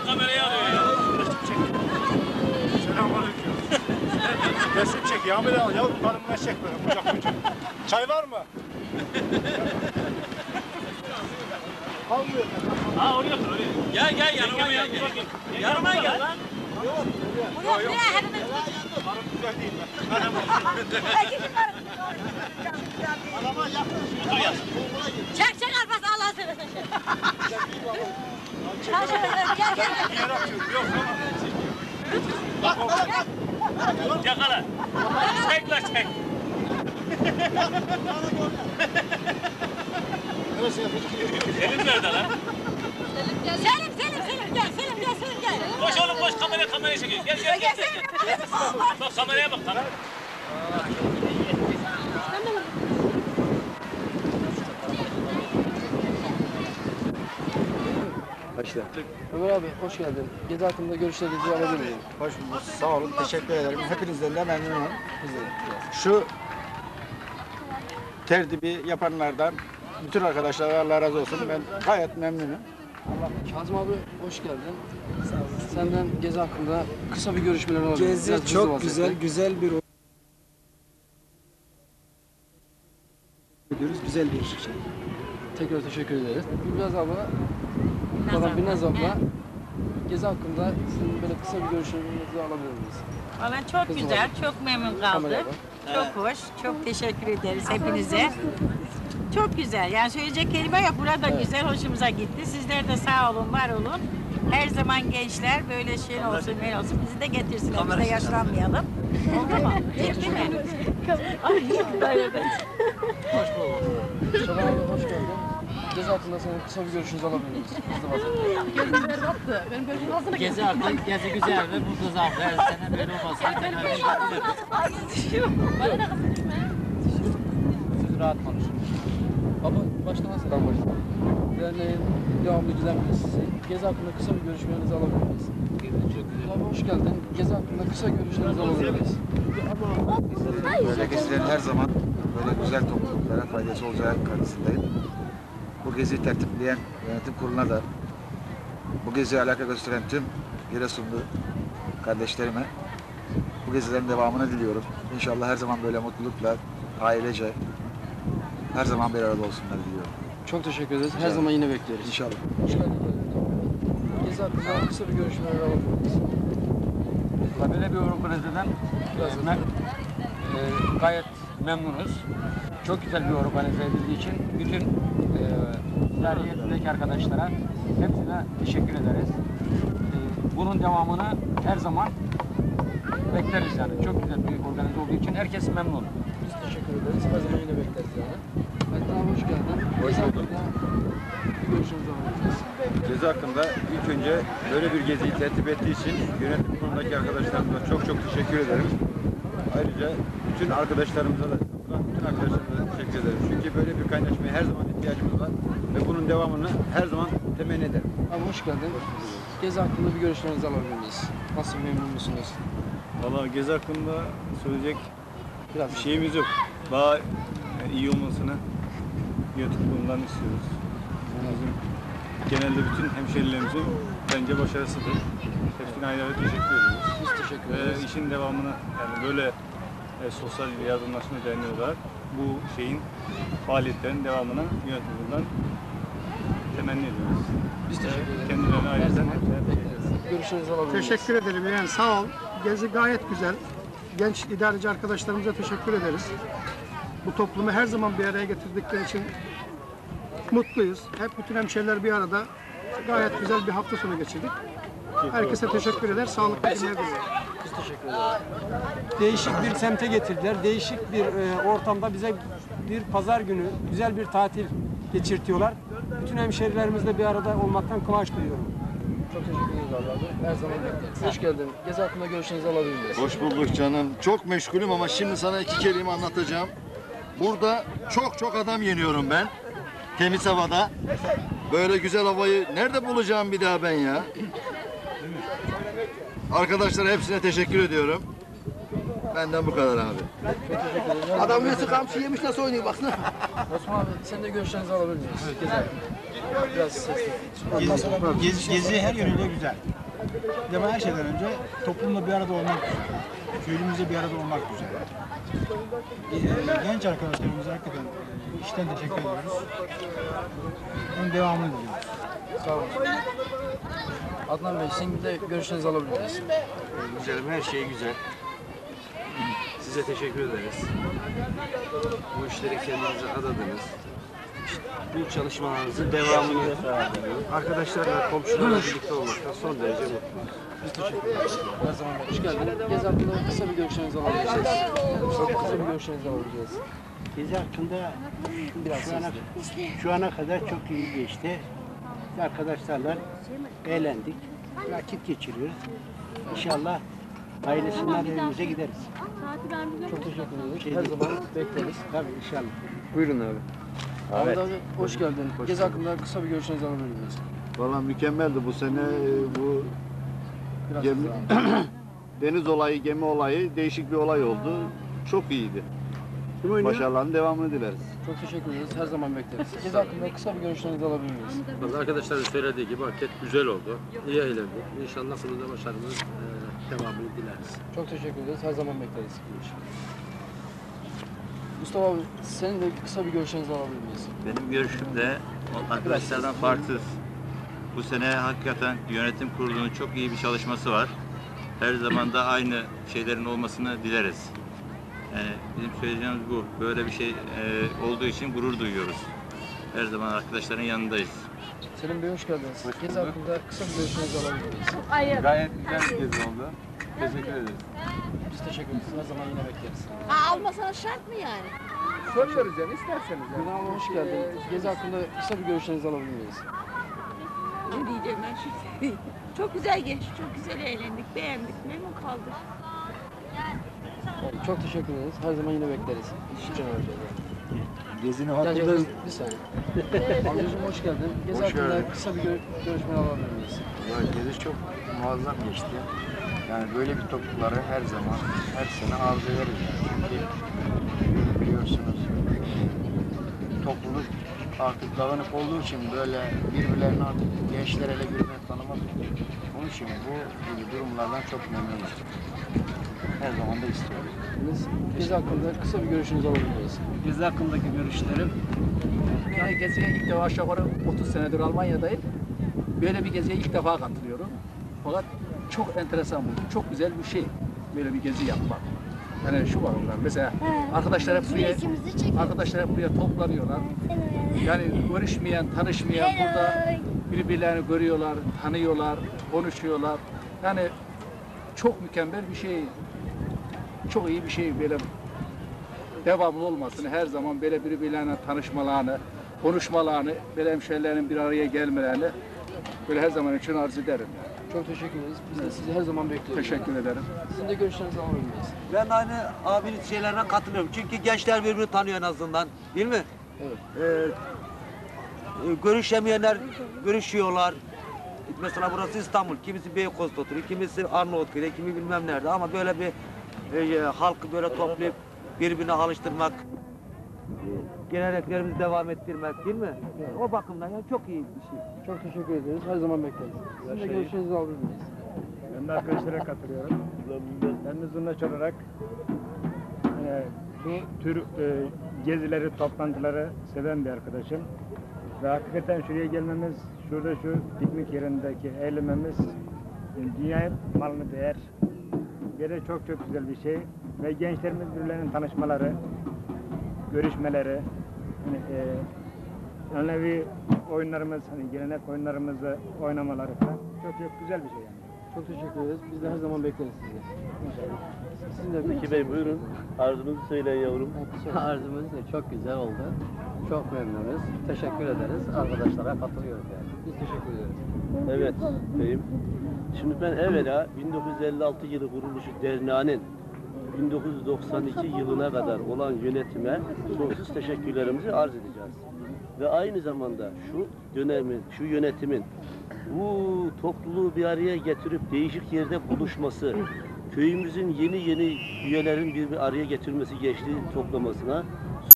kamerayı alıyor ya. Selamünaleyküm. Resim çek ya. Amele al ya. Karımına çek böyle. Kucak kucak. Çay var mı? Almıyor. Ha oraya otur oraya. Gel yanıma gel. Yanıma gel lan. Yok. Karım güzel değil mi? Adama yakın. Çek arpası Allah'a seversen. Gel. Bir yere atıyor. Yok ama. Yakala. Çek la çek. Selim nerede lan? Selim gel. Koş oğlum koş kameraya çekiyor. Gel. Bak kameraya bak kamera. Başla. Ömer abi hoş geldin. Gezi hakkında görüşlerinizi alabilir miyim? Hoş bulduk. Sağ olun. Teşekkür ederim. Hepinizden de memnunum. Şu tertibi yapanlardan bütün arkadaşlara Allah razı olsun. Ben gayet memnunum. Kazım abi hoş geldin. Senden gezi hakkında kısa bir görüşmeler alabilir miyim? Gezi çok güzel bir ediyoruz. Güzel bir şey. Tekrar teşekkür ederiz. Gülbaz abla, Binaz abla, gezi hakkında sizin böyle kısa bir görüşlerinizi alabilir miyiz? Valla çok Kızım güzel, var. çok memnun Kameraya kaldık. bak. Çok hoş, çok teşekkür ederiz hepinize. Çok güzel, yani söyleyecek kelime yok. Burada güzel, hoşumuza gitti. Sizler de sağ olun, var olun. Her zaman gençler böyle şey olsun, böyle olsun. Bizi de getirsinler, biz de yaşlanmayalım. Oldu mu? Değil mi? Şaban abi hoş geldin. Gezi hakkında senin kısa bir görüşünüzü alabilir miyiz? Gezi hakkı, gezi güzel ve bu kız haklı. Her sene böyle olmasa siz rahat konuşun. Baba başlamasın. Ben başlayayım. Derneğin devamlı giden birisi. Gezi hakkında kısa bir görüşmenizi alabilir miyiz? Çok güzel. Abi hoş geldin. Gezi hakkında kısa görüşlerinizi alabilir miyiz? Böyle gezilerin her zaman böyle güzel topluluklara faydası olacağı kanısındayım. Bu geziyi tertipleyen yönetim kuruluna da bu geziye alaka gösteren tüm Giresunlu kardeşlerime bu gezilerin devamını diliyorum. İnşallah her zaman böyle mutlulukla, ailece her zaman bir arada olsunlar diliyorum. Çok teşekkür ederiz. Her zaman yine bekleriz. İnşallah. Hoş geldin. Gezi hakkında kısa bir görüşmeler alabilir miyiz? Böyle bir organizeden gayet memnunuz. Çok güzel bir organize edildiği için bütün idariyetindeki arkadaşlara hepsine teşekkür ederiz. Bunun devamını her zaman bekleriz yani. Çok güzel bir organize olduğu için herkes memnun. Biz teşekkür ederiz. Her zaman yine bekleriz yani. Metin abi hoş geldin. Hoş Gezi bulduk. hakkında bir görüşünüzü alabiliriz. Gezi hakkında ilk önce böyle bir geziyi tertip ettiği için yönetim kurulundaki arkadaşlarımıza çok teşekkür ederim. Ayrıca bütün arkadaşlarımıza da teşekkür ederim. Çünkü böyle bir kaynaşmaya her zaman ihtiyacımız var ve bunun devamını her zaman temenni ederim. Abi hoş geldin. Gezi hakkında bir görüşlerinizi alabilir miyiz? Nasıl memnun musunuz? Valla gezi hakkında söyleyecek Biraz bir şeyimiz yok. Daha iyi olmasını yönetim kurulundan istiyoruz. Bizim genelde bütün hemşerilerimizin bence başarısıdır. Hepsine ayrı ayrı teşekkür ediyoruz. Biz teşekkür Ve ederiz. işin devamını yani böyle sosyal yardımlaşma derneği olarak bu şeyin faaliyetlerin devamını yönetim kurulundan temenni ediyoruz. Biz teşekkür ederiz. Kendilerine ayrıca Bekleriz. Görüşlerinizi alabilir miyiz? Teşekkür ederim. Yani sağ ol. Gezi gayet güzel. Genç idareci arkadaşlarımıza teşekkür ederiz. Bu toplumu her zaman bir araya getirdikleri için mutluyuz. Hep bütün hemşehriler bir arada gayet güzel bir hafta sonu geçirdik. Herkese teşekkür eder. Sağlıklı günler diliyorum. Biz teşekkür ederiz. Değişik bir semte getirdiler. Değişik bir ortamda bize bir pazar günü güzel bir tatil geçirtiyorlar. Bütün hemşehrilerimizle bir arada olmaktan kıvanç duyuyorum. Çok teşekkür ederiz abi. Her zaman bekleriz. Hoş geldin. Gezi hakkında görüşlerinizi alabilir miyiz? Hoş bulduk canım. Çok meşgulüm ama şimdi sana iki kelime anlatacağım. Burada çok adam yeniyorum ben. Temiz havada. Böyle güzel havayı nerede bulacağım bir daha ben ya? Arkadaşlara hepsine teşekkür ediyorum. Benden bu kadar abi. Adam nasıl kamçı yemiş nasıl oynuyor baksana. Osman abi sen de görüşlerinizi alabilir miyiz? Gezi hakkında. Biraz sesli. Gezi her yönüyle güzel. Ama her şeyden önce toplumla bir arada olmak güzel. Köylümüzle bir arada olmak güzel. Genç arkadaşlarımıza hakikaten işten teşekkür ediyoruz. Bunun devamını diliyoruz. Sağ olun. Adnan Bey, sizin de görüşlerinizi alabilir miyiz? Güzelim, her şey güzel. Size teşekkür ederiz. Bu işleri kendinize adadınız. Bu çalışmalarınızın devamını arkadaşlarla, komşularla birlikte olmaktan son derece mutluyuz. Biz teşekkür ederiz. Her zaman hoş geldiniz. Gezi hakkında kısa bir görüşlerinizi alabileceğiz. Kısa bir görüşlerinizi alabileceğiz. Gezi hakkında şu ana kadar çok iyi geçti. Arkadaşlarla eğlendik, vakit geçiriyoruz. İnşallah ailesinden evimize gideriz. Çok teşekkür ederiz. Her zaman bekleriz. Tabii inşallah. Buyurun abi. Ahmet abi hoş geldin. Gezi hakkında kısa bir görüşlerinizi alabilir miyiz? Valla mükemmeldi bu sene bu gemi, deniz olayı, gemi olayı değişik bir olay oldu. Çok iyiydi. Başarıların devamını dileriz. Çok teşekkür ederiz. Her zaman bekleriz. Gezi hakkında kısa bir görüşlerinizi alabilir miyiz? Arkadaşların söylediği gibi hareket güzel oldu. İyi eğlendik. İnşallah bunu da başarımız devamını dileriz. Çok teşekkür ederiz. Her zaman bekleriz. Mustafa abi, senin de kısa bir görüşlerinizi alabilir miyiz? Benim görüşüm de arkadaşlardan farksız. Bu sene hakikaten yönetim kurulunun çok iyi bir çalışması var. Her zaman da aynı şeylerin olmasını dileriz. Yani bizim söyleyeceğimiz bu. Böyle bir şey olduğu için gurur duyuyoruz. Her zaman arkadaşların yanındayız. Selim Bey hoş geldiniz. Gezi hakkında kısa bir görüşlerinizi alabilir miyiz? Hayır. Gayet güzel bir gezi oldu. Teşekkür ederiz. Biz teşekkür ederiz. Her zaman yine bekleriz. Almasana şart mı yani? Soruyoruz yani isterseniz. Günah Hanım hoş geldiniz. Gezi hakkında kısa bir görüşlerinizi alabilir miyiz? Ne diyeceğim ben şimdi? Çok güzel geçti, çok güzel eğlendik, beğendik, memnun kaldık. Çok teşekkür ederiz. Her zaman yine bekleriz. Gezini hatırlarız. Bir saniye. Amcacığım hoş geldin. Gezi hakkında kısa bir görüşme alabilir miyiz? Gezi çok muazzam geçti. Yani böyle bir toplulukları her zaman, her sene arzu ederiz. Yani. Çünkü biliyorsunuz topluluk artık dağınık olduğu için böyle birbirlerini artık gençler ele birbirini tanımaz. Onun için bu gibi durumlardan çok memnunuz. Her zaman da istiyoruz. Biz Gezi hakkında kısa bir görüşünüzü alabilir miyiz? Gezi hakkındaki görüşlerim, yani geziye ilk defa aşağı yukarı 30 senedir Almanya'dayım. Böyle bir geziye ilk defa katılıyorum. Fakat çok enteresan bu. Çok güzel bir şey böyle bir gezi yapmak. Yani şu bakımdan mesela arkadaşlar hep buraya toplanıyorlar. Yani görüşmeyen, tanışmayan burada birbirlerini görüyorlar, tanıyorlar, konuşuyorlar. Yani çok mükemmel bir şey. Çok iyi bir şey böyle devamlı olmasını, her zaman böyle birbirlerine tanışmalarını, konuşmalarını, böyle hemşehrilerin bir araya gelmelerini böyle her zaman için arzu ederim. Çok teşekkür ederiz. Biz de sizi her zaman bekliyoruz. Teşekkür ederim. Sizin de görüşlerinizi alabilir miyiz? Ben aynı abinin şeylerine katılıyorum. Çünkü gençler birbirini tanıyor en azından. Değil mi? Evet. Görüşemeyenler görüşüyorlar. Mesela burası İstanbul. Kimisi Beykoz'da oturuyor, kimisi Arnavutköy'de, kimi bilmem nerede. Ama böyle bir halkı böyle toplayıp birbirine alıştırmak, geleneklerimizi devam ettirmek değil mi? O bakımdan yani çok iyi bir şey. Çok teşekkür ederiz. Her zaman bekleriz. Sizin de görüşlerinizi alabilir miyiz? Ben de arkadaşlara katılıyorum. Ben de zurnaç olarak bu tür gezileri, toplantıları seven bir arkadaşım. Ve hakikaten şuraya gelmemiz, şurada şu piknik yerindeki eğlenmemiz dünya malını değer. Böyle çok güzel bir şey. Ve gençlerimiz birbirlerinin tanışmaları, görüşmeleri, manevi oyunlarımız, gelenek oyunlarımızı oynamaları falan çok güzel bir şey yani. Çok teşekkür ederiz. Biz de her zaman bekleriz sizi. İnşallah. Sizin de Zeki Bey buyurun. Arzunuzu söyleyin yavrum. Arzumuz çok güzel oldu. Çok memnunuz. Teşekkür ederiz. Arkadaşlara katılıyoruz yani. Biz teşekkür ederiz. Evet beyim. Şimdi ben evvela 1956 yılı kuruluşu derneğinin 1992 yılına kadar olan yönetime sonsuz teşekkürlerimizi arz edeceğiz. Ve aynı zamanda şu dönemin, şu yönetimin bu topluluğu bir araya getirip değişik yerde buluşması, köyümüzün yeni üyelerin bir araya getirmesi, gençliği toplamasına